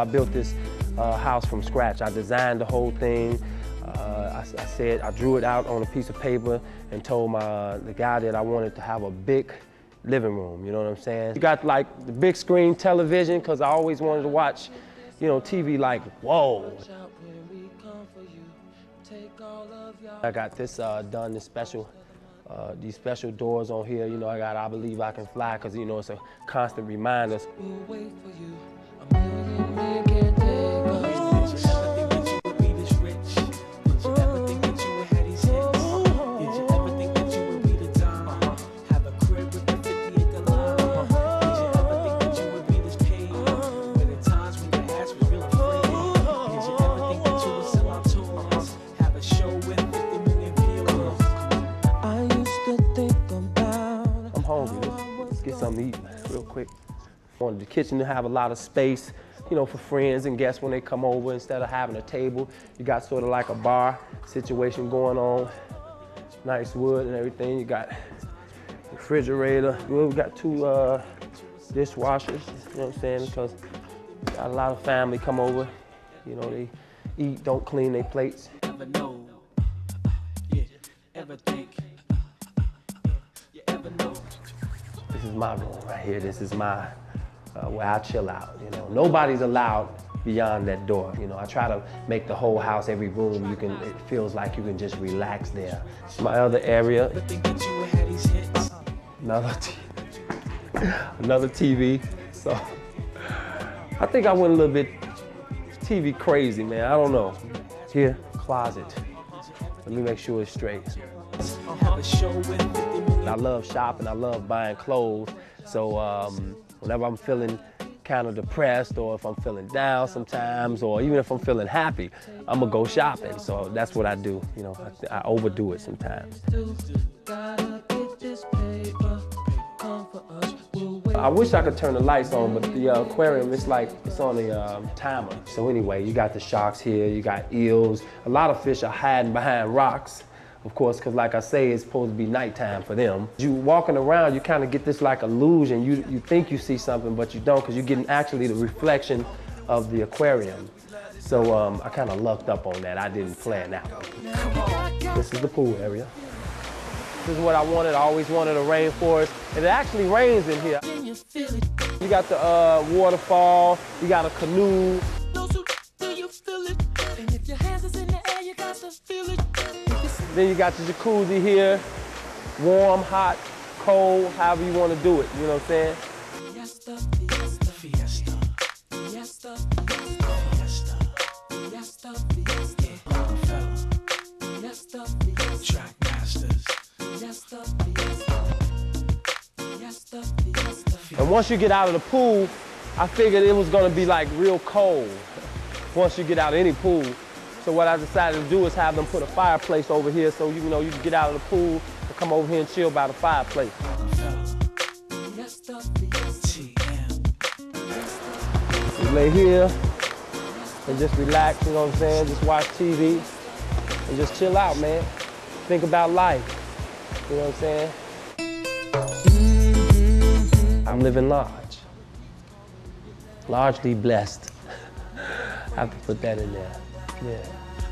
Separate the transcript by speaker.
Speaker 1: I built this house from scratch. I designed the whole thing. I drew it out on a piece of paper and told the guy that I wanted to have a big living room, you know what I'm saying? You got like the big screen television, because I always wanted to watch, you know, TV like, whoa. I got this done, these special doors on here. You know, I got I Believe I Can Fly, because, you know, it's a constant reminder. Something to eat real quick. I wanted the kitchen to have a lot of space, you know, for friends and guests when they come over. Instead of having a table, you got sort of like a bar situation going on. Nice wood and everything. You got refrigerator. We got 2 dishwashers, you know what I'm saying? Because got a lot of family come over. You know, they eat, don't clean their plates.
Speaker 2: Ever know? Yeah, ever think?
Speaker 1: This is my room right here. This is my, where I chill out, you know. Nobody's allowed beyond that door. You know, I try to make the whole house, every room, it feels like you can just relax there. My other area, another TV. So I think I went a little bit TV crazy, man. I don't know. Here, closet. Let me make sure it's straight. I love shopping, I love buying clothes, so whenever I'm feeling kind of depressed, or if I'm feeling down sometimes, or even if I'm feeling happy, I'm gonna go shopping. So that's what I do, you know, I overdo it sometimes. I wish I could turn the lights on, but the aquarium, it's on the timer. So anyway, you got the sharks here, you got eels. A lot of fish are hiding behind rocks. Of course, because like I say, it's supposed to be nighttime for them. You walking around, you kind of get this like illusion. You think you see something, but you don't, because you're getting actually the reflection of the aquarium. So I kind of lucked up on that. I didn't plan that one. This is the pool area. This is what I wanted. I always wanted a rainforest. And it actually rains in here. You got the waterfall, you got a canoe. Then you got the jacuzzi here, warm, hot, cold, however you want to do it, you know what I'm saying? And once you get out of the pool, I figured it was going to be like real cold once you get out of any pool. So what I decided to do is have them put a fireplace over here, so you know you can get out of the pool and come over here and chill by the fireplace. You lay here and just relax, you know what I'm saying? Just watch TV and just chill out, man. Think about life, you know what I'm saying? I'm living large. Largely blessed. I have to put that in there. Yeah.